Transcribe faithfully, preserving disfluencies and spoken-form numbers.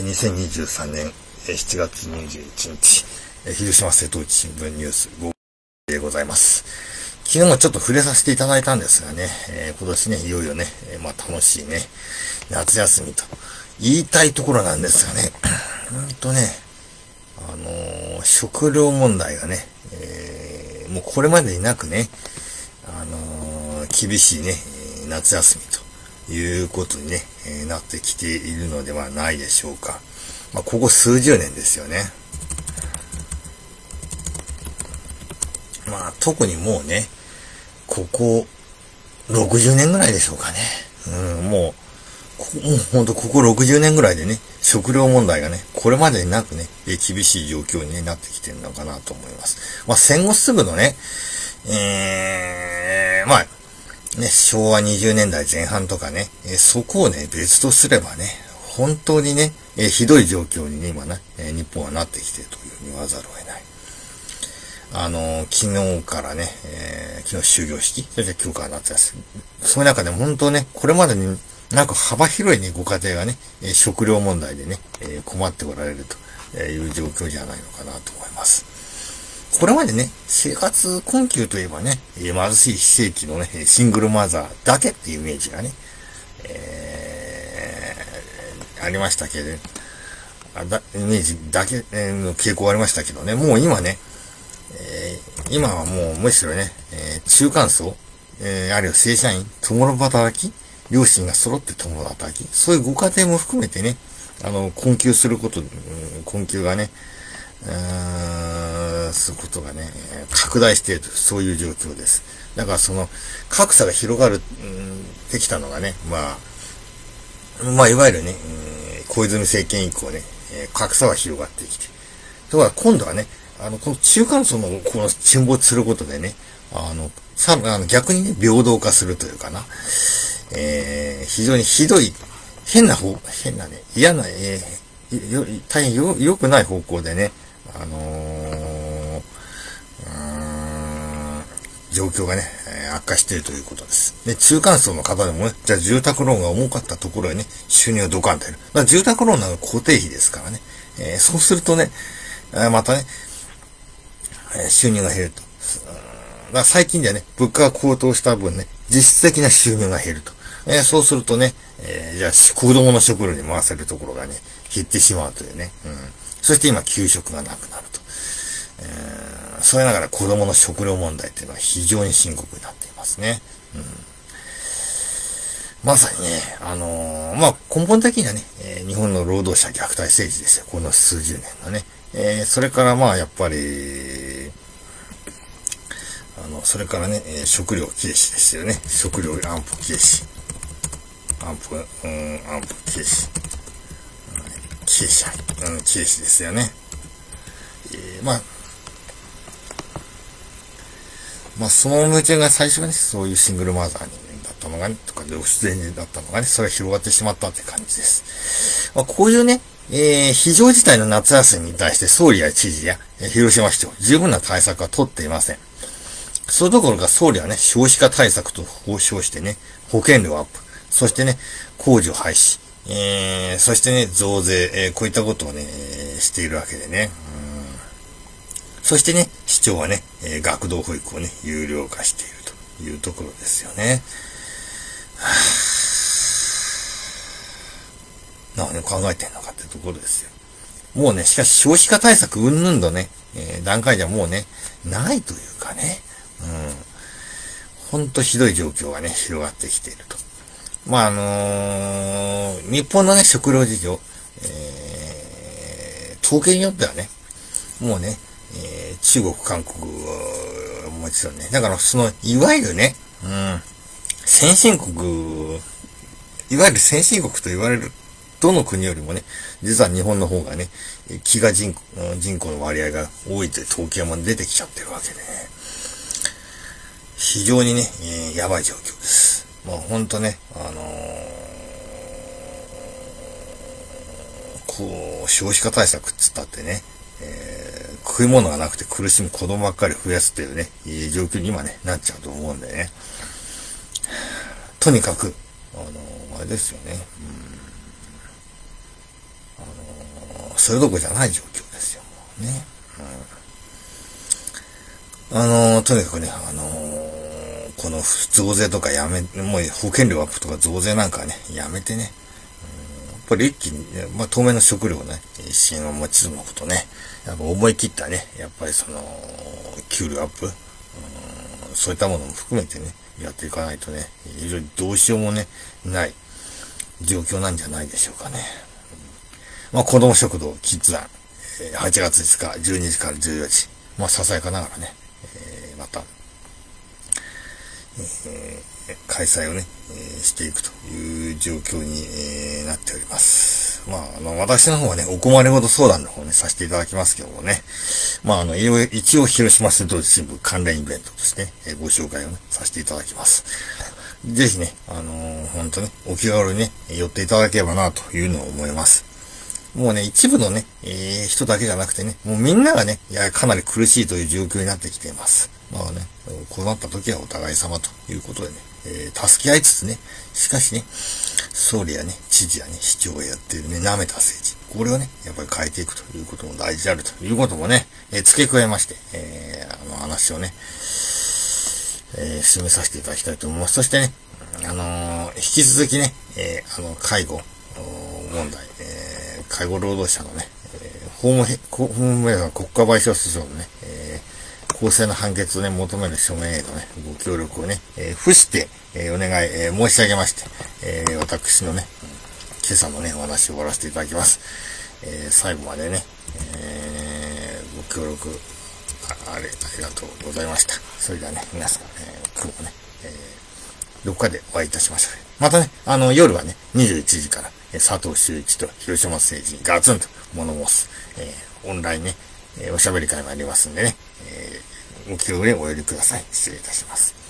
にせんにじゅうさんねんしちがつにじゅういちにち、広島瀬戸内新聞ニュースごでございます。昨日もちょっと触れさせていただいたんですがね、えー、今年ね、いよいよね、えー、まあ楽しいね、夏休みと言いたいところなんですがね、ほんとね、あのー、食料問題がね、えー、もうこれまでになくね、あのー、厳しいね、夏休みということにね、えー、なってきているのではないでしょうか。まあ、ここ数十年ですよね。まあ、特にもうね、こころくじゅうねんぐらいでしょうかね。うん、もう、もうほんとこころくじゅうねんぐらいでね、食料問題がね、これまでになくね、厳しい状況に、ね、なってきてるのかなと思います。まあ、戦後すぐのね、えー、まあ、ね、しょうわにじゅうねんだいぜん半とかね、えー、そこをね、別とすればね、本当にね、えー、ひどい状況にね、今ね、えー、日本はなってきているというふうに言わざるを得ない。あのー、昨日からね、えー、昨日終業式、そして今日から夏休み。そういう中でも本当ね、これまでになんか幅広いね、ご家庭がね、えー、食料問題でね、えー、困っておられるという状況じゃないのかなと思います。これまでね、生活困窮といえばね、貧しい非正規のね、シングルマザーだけっていうイメージがね、えー、ありましたけど、あだイメージだけの傾向がありましたけどね、もう今ね、えー、今はもうむしろね、えー、中間層、えー、あるいは正社員、共働き、両親が揃って共働き、そういうご家庭も含めてね、あの、困窮すること、うん、困窮がね、うーん、することがね、拡大していると、そういう状況です。だからその、格差が広がる、うん、できたのがね、まあ、まあ、いわゆるね、うん、小泉政権以降ね、格差は広がってきて。ところが今度はね、あの、この中間層のこの沈没することでね、あの、さ、あの逆にね、平等化するというかな、えー、非常にひどい、変な方、変なね、嫌な、えー、よ大変よ、良くない方向でね、あのー、うーん、状況がね、悪化しているということです。で、中間層の方でもね、じゃあ住宅ローンが重かったところへね、収入がドカンと減る。まあ、住宅ローンなんか固定費ですからね、えー、そうするとね、またね、収入が減ると。だから最近ではね、物価が高騰した分ね、実質的な収入が減ると。えー、そうするとね、えー、じゃあ子供の食料に回せるところがね、減ってしまうというね。うん、そして今、給食がなくなると。えー、それながら子供の食料問題っていうのは非常に深刻になっていますね。うん、まさにね、あのー、まあ、根本的にはね、えー、日本の労働者虐待政治ですよ。この数十年のね。えー、それからまあ、やっぱり、あの、それからね、えー、食料軽視ですよね。食料安保軽視。安保、うん、安保軽視。軽視、うん、軽視ですよね。えー、まあ、まあ、その矛盾が最初はね、そういうシングルマザーにだったのがね、とか、同種前人だったのがね、それが広がってしまったって感じです。まあ、こういうね、えー、非常事態の夏休みに対して総理や知事や、えー、広島市長、十分な対策は取っていません。それどころか総理はね、少子化対策と報奨してね、保険料アップ、そしてね、控除廃止、えー、そしてね、増税、えー、こういったことをね、えー、しているわけでね。うん、そしてね、市長はね、えー、学童保育をね、有料化しているというところですよね。何を考えてんのかってところですよ。もうね、しかし少子化対策うんぬんとね、えー、段階じゃもうね、ないというかね、うん。ほんとひどい状況がね、広がってきていると。まあ、あのー、日本のね、食料事情、えー、統計によってはね、もうね、えー、中国、韓国はもちろんね、だからその、いわゆるね、うん、先進国、いわゆる先進国と言われる、どの国よりもね、実は日本の方がね、飢餓人口、人口の割合が多いという統計も出てきちゃってるわけでね。非常にね、えー、やばい状況です。もうほんとね、あのー、こう、少子化対策っつったってね、えー、食い物がなくて苦しむ子供ばっかり増やすっていうね、いい状況に今ね、なっちゃうと思うんでね。とにかく、あのー、あれですよね。うん、あのそれどころじゃない状況ですよ、もうね。うん、あのー、とにかくね、あのー、この増税とかやめ、もう保険料アップとか増税なんかね、やめてね、うん、やっぱり一気に、まあ、当面の食料ね、支援を持ちつのことね、やっぱ思い切ったね、やっぱりその、給料アップ、うん、そういったものも含めてね、やっていかないとね、非常にどうしようもね、ない状況なんじゃないでしょうかね。うん、まあ、子供食堂キッズ団、はちがついつか、じゅうにじからじゅうよじ、まあ、ささやかながらね、えー、また、えー、開催をね、えー、していくという状況に、えー、なっております。まあ、あの、私の方はね、お困りごと相談の方ね、させていただきますけどもね、まあ、あの、一応、広島瀬戸内新聞関連イベントとして、えー、ご紹介をね、させていただきます。ぜひね、あのー、本当ね、お気軽にね、寄っていただければな、というのを思います。もうね、一部のね、えー、人だけじゃなくてね、もうみんながね、いや、かなり苦しいという状況になってきています。まあね、こうなった時はお互い様ということでね、えー、助け合いつつね、しかしね、総理やね、知事やね、市長がやっているね、舐めた政治。これをね、やっぱり変えていくということも大事であるということもね、えー、付け加えまして、えー、あの話をね、えー、進めさせていただきたいと思います。そしてね、あのー、引き続きね、えー、あの、介護問題、えー、介護労働者のね、えー、法務、法務面の国家賠償訴訟のね、えー、公正な判決をね、求める署名へのね、ご協力をね、えー、付して、えー、お願い、えー、申し上げまして、えー、私のね、今朝のね、お話を終わらせていただきます。えー、最後までね、えー、ご協力あ、あれ、ありがとうございました。それではね、皆さん、えー、今日もね、えー、どこかでお会いいたしましょう。またね、あの、夜はね、にじゅういちじから、えー、佐藤修一と広島政治にガツンと物申す、えー、オンラインね、えー、おしゃべり会もありますんでね、えー、ご気軽にお寄りください。失礼いたします。